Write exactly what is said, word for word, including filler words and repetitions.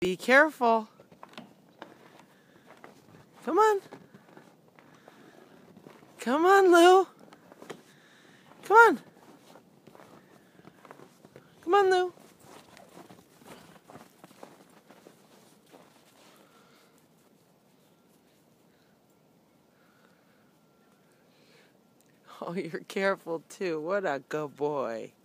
Be careful. Come on. Come on, Lou. Come on. Come on, Lou. Oh, you're careful too. What a good boy.